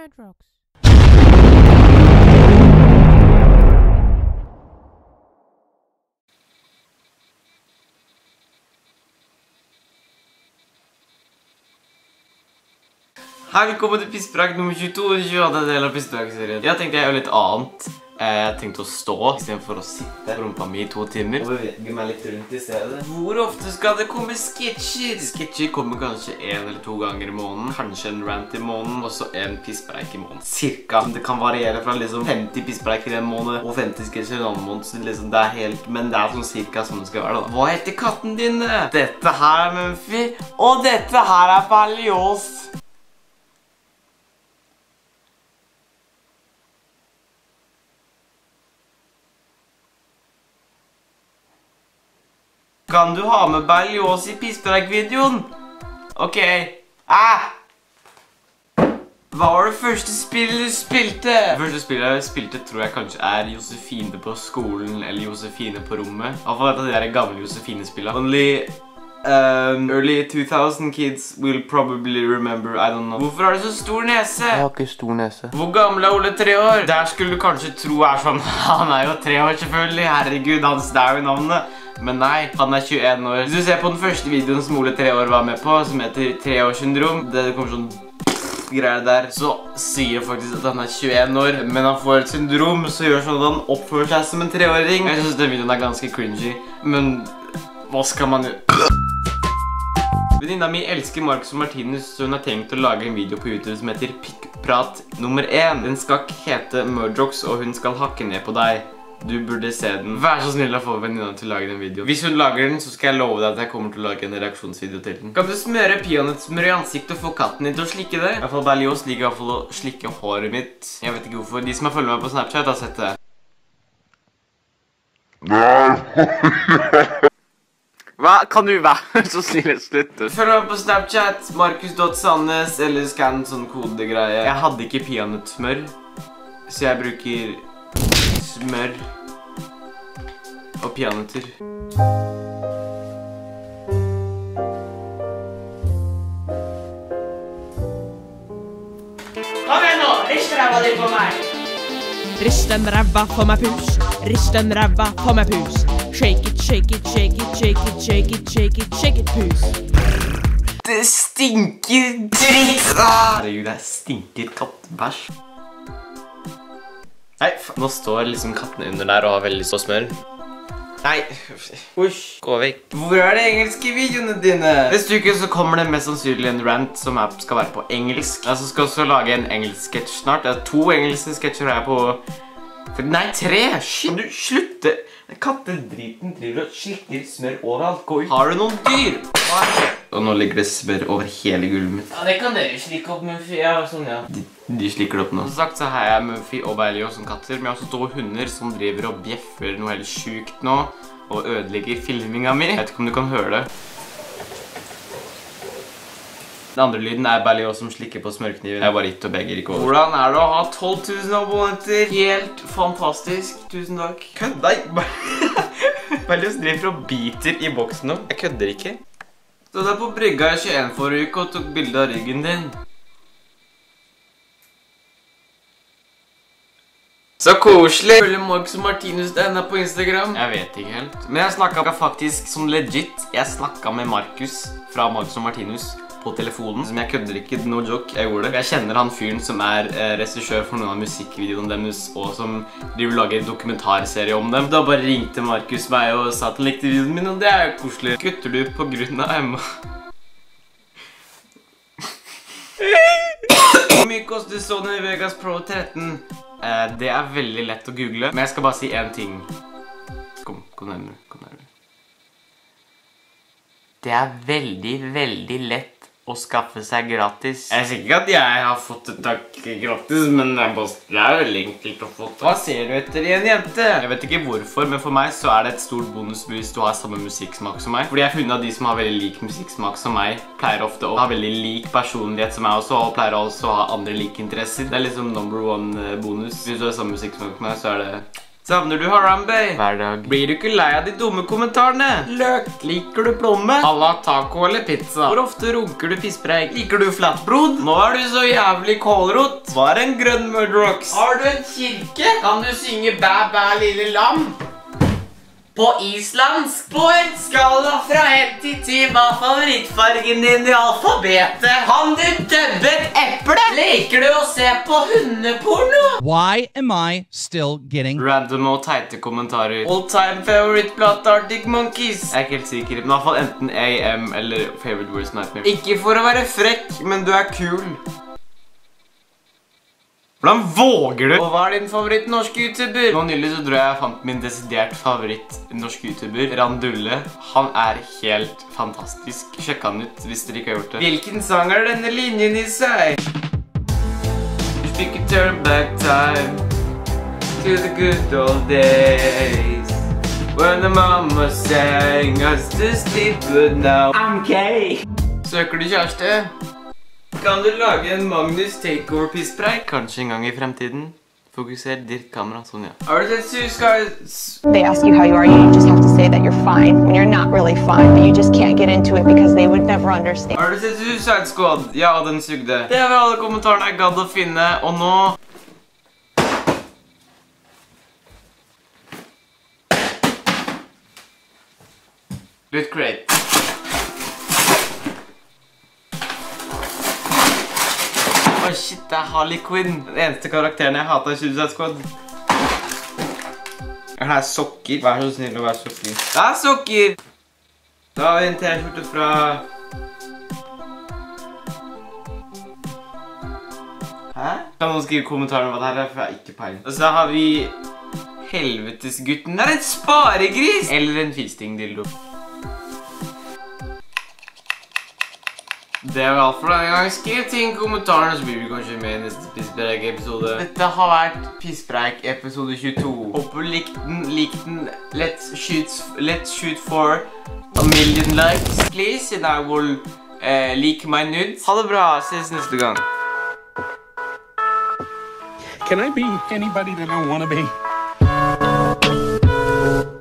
Madrox. Hei, velkommen til Pisspreik nummer 22, den 28. del av Pisspreik-serien. Jeg tenkte jeg gjør litt annet. Jeg tenkte å stå i stedet for å sitte på rumpa mi i 2 timer og bevege meg litt rundt i stedet. Hvor ofte skal det komme sketsjer? Sketsjer kommer kanskje 1 eller 2 ganger i måneden, kanskje en rant i måneden, og så en pisspreik i måneden. Cirka. Det kan variere fra liksom 50 pisspreik i en måned og 50 sketsjer i en annen måned, så liksom det er helt, men det er sånn cirka som det skal være da. Hva heter katten din? Dette her er Mumphy, og dette her er Berlioz. Kan du ha med Berlioz i Pisspreik-videoen? Ok. Hva var det første spillet du spilte? Det første spillet jeg spilte tror jeg kanskje er Josefine på skolen, eller Josefine på rommet. I hvert fall et av de der gamle Josefine-spillene. Only early 2000 kids will probably remember, I don't know. Hvorfor har du så stor nese? Jeg har ikke stor nese. Hvor gammel er Ole 3 år? Der skulle du kanskje tro er sånn, han er jo 3 år selvfølgelig, herregud, hans det er jo navnet. Men nei, han er 21 år. Hvis du ser på den første videoen som Ole 3 år var med på, som heter 3-årssyndrom, det kommer sånn greier der, så sier faktisk at han er 21 år, men han får et syndrom, så gjør sånn at han oppfører seg som en 3-åring. Jeg synes den videoen er ganske cringy, men hva skal man gjøre? Venninna mi elsker Marcus og Martinus, så hun har tenkt å lage en video på YouTube som heter Pikkprat nummer 1. Den skal ikke hete Madrox, og hun skal hakke ned på deg. Du burde se den. Vær så snill å få venninna til å lage den videoen. Hvis hun lager den, så skal jeg love deg at jeg kommer til å lage en reaksjonsvideo til den. Kan du smøre peanøttsmør i ansiktet og få katten din til å slikke det? I hvert fall Berlioz liker i hvert fall å slikke håret mitt. Jeg vet ikke hvorfor. De som har følger meg på Snapchat har sett det. Hva? Kan du være så snill å slutte? Følg meg på Snapchat, markus.sannes, eller skann sånn kodegreie. Jeg hadde ikke peanøttsmør, så jeg bruker smør og peanøtter. Kom igjen nå! Rist ræva di på meg! Rist den ræva for meg pus. Rist den ræva for meg pus. Shake it, shake it, shake it, shake it, shake it, shake it, shake it, pus. Det stinker dritt! Herregud, det stinker kattebæsj. Nei, nå står liksom kattene under der og har veldig lyst på smør. Nei, husj, gå vekk. Hvor er de engelske videoene dine? Neste uke så kommer det mest sannsynlig en rant som skal være på engelsk. Jeg skal også lage en engelsk sketsj snart. Det er 2 engelske sketsjer her på... Nei, 3! Shit, kan du slutte? Kattedriten driver og slikker smør overalt. Gå ut. Har du noen dyr? Og nå ligger det smør over hele gulvet mitt. Ja, det kan dere slikke opp, Mumphy. Ja, sånn, ja. De slikker det opp nå. Som sagt så har jeg Mumphy og Berlioz som katter, men jeg har også 2 hunder som driver og bjeffer noe helt sykt nå, og ødelegger filminga mi. Jeg vet ikke om du kan høre det. Den andre lyden er Berlioz som slikker på smørkniven. Jeg bare gitt og begger ikke over. Hvordan er det å ha 12 000 abonnenter? Helt fantastisk. Tusen takk. Kødd deg! Berlioz driver og biter i boksen nå. Jeg kødder ikke. Så der på brygga i 21 forrige uke og tok bilde av ryggen din. Så koselig! Følger Marcus og Martinus denne på Instagram? Jeg vet ikke helt. Men jeg snakket faktisk som legit. Jeg snakket med Marcus fra Marcus og Martinus på telefonen. Som jeg kødder ikke, no joke, jeg gjorde det. Jeg kjenner han fyren som er regissør for noen av musikkvideoene deres, og som driver og lager dokumentarserie om dem. Da bare ringte Marcus meg og sa at han likte videoen min, og det er jo koselig. Kutter du på grunn av Emma? Hvor mye koster Sony Vegas Pro 13? Det er veldig lett å google, men jeg skal bare si en ting. Kom nærmere, kom nærmere. Det er veldig, veldig lett å skaffe seg gratis. Jeg sier ikke at jeg har fått et takk gratis, men det er veldig enkelt å få det. Hva ser du etter i en jente? Jeg vet ikke hvorfor, men for meg så er det et stort bonus hvis du har samme musikksmak som meg. Fordi jeg har funnet at de som har veldig lik musikksmak som meg, pleier ofte å ha veldig lik personlighet som meg også, og pleier også å ha andre like interesser. Det er liksom #1 bonus. Hvis du har samme musikksmak som meg, så er det Savner du Harambe? Hver dag. Blir du ikke lei av de dumme kommentarene? Løk. Liker du plomme? Alla taco eller pizza? Hvor ofte runker du pisspreik? Liker du flatbrod? Nå er du så jævlig kålrot. Hva er en grønn murdrocks? Har du en kirke? Kan du synge bæ bæ lille lam? På islandsk. På en skala fra 1 til 10, hva er favorittfargen din i alfabetet? Kan du dubbe et eple? Leker du å se på hundeporno? Why am I still getting random og teite kommentarer? All time favorite plot Arctic Monkeys. Jeg er ikke helt sikker, men i hvert fall enten AM eller favorite worst nightmare. Ikke for å være frekk, men du er kul. Hvordan våger du? Og hva er din favoritt norsk YouTuber? Nå nylig så tror jeg fant min desidert favoritt norsk YouTuber, Randulle. Han er helt fantastisk. Sjekk han ut hvis dere ikke har gjort det. Hvilken sang er denne linjen i seg? If you could turn back time to the good old days when the mama sang us to sleep good now. I'm gay. Søker du kjæreste? Kan du lage en Magnus takeover-pisspreik? Kanskje en gang i fremtiden. Fokuser ditt kamera, sånn ja. Har du sett Suicide? They ask you how you are, you just have to say that you're fine when you're not really fine, but you just can't get into it because they would never understand. Har du sett Suicide Squad? Ja, den sugde. Det var alle kommentarene jeg gadd å finne, og nå... Loot crate. Åh, shit, det er Harley Quinn. Den eneste karakteren jeg hater i Suicide Squad. Her er sokker. Vær så snill å være sokker. Det er sokker! Da har vi en t-skjorte fra... Hæ? Kan noen skrive i kommentarene hva det her er, for jeg har ikke peiling. Og så har vi... Helvetesgutten. Det er en sparegris! Eller en fisting-dildo. Det var alt for denne gang. Skriv ting i kommentarene, så blir vi kanskje med i neste Pisspreik-episode. Dette har vært Pisspreik episode 22. Håper du likte den. Let's shoot for a million likes, please, and I will like my nudes. Ha det bra, ses neste gang. Can I be anybody that I want to be?